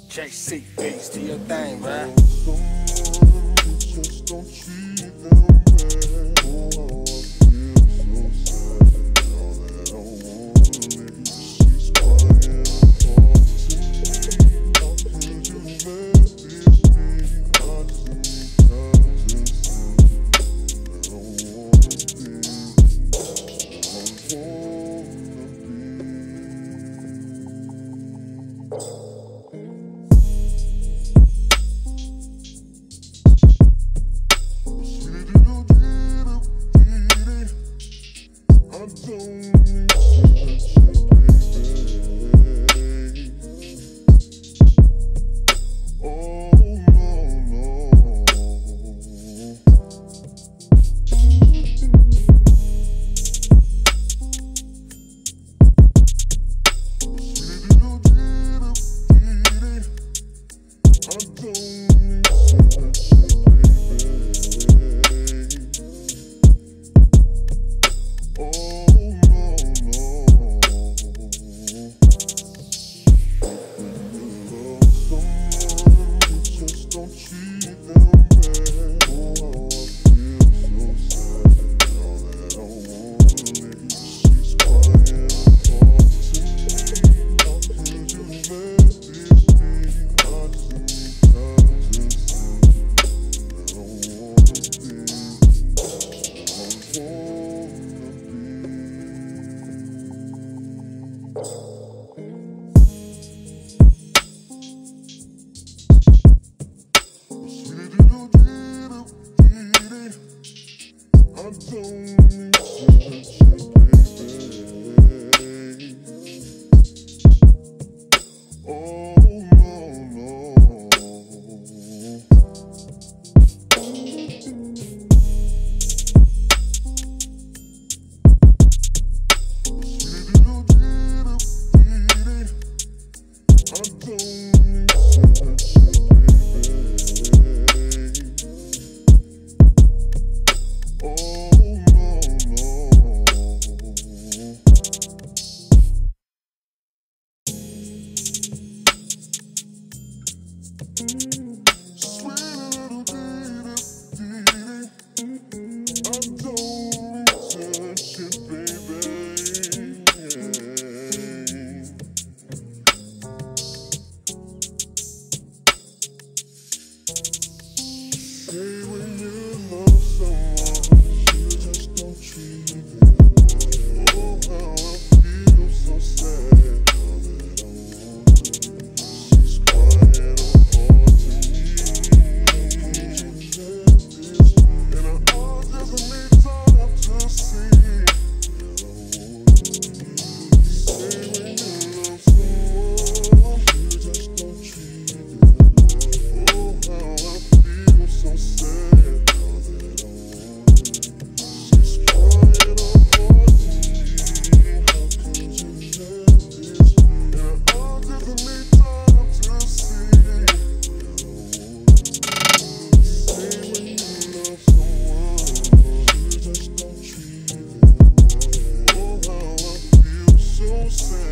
Jaycee, beats, do your thing, man. Just don't treat them bad. Oh, I feel so sad. All that I wanna leave, she's crying apart to me. How could you let this be? I just need time to see. I don't wanna be. I don't so sad.